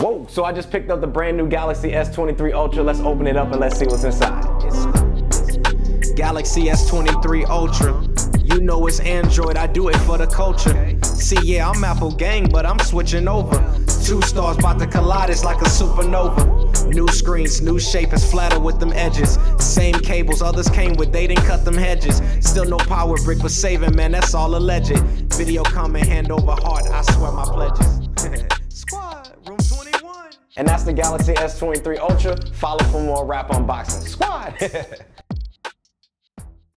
Whoa, so I just picked up the brand new Galaxy S23 Ultra. Let's open it up and let's see what's inside. Galaxy S23 Ultra. You know it's Android, I do it for the culture. See, yeah, I'm Apple gang, but I'm switching over. 2 stars about to collide, it's like a supernova. New screens, new shape, it's flatter with them edges. Same cables others came with, they didn't cut them hedges. Still no power brick, but saving, man, that's all alleged. Video comment, hand over heart, I swear my pledges. Squad, room 21. And that's the Galaxy S23 Ultra. Follow for more rap unboxing. Squad!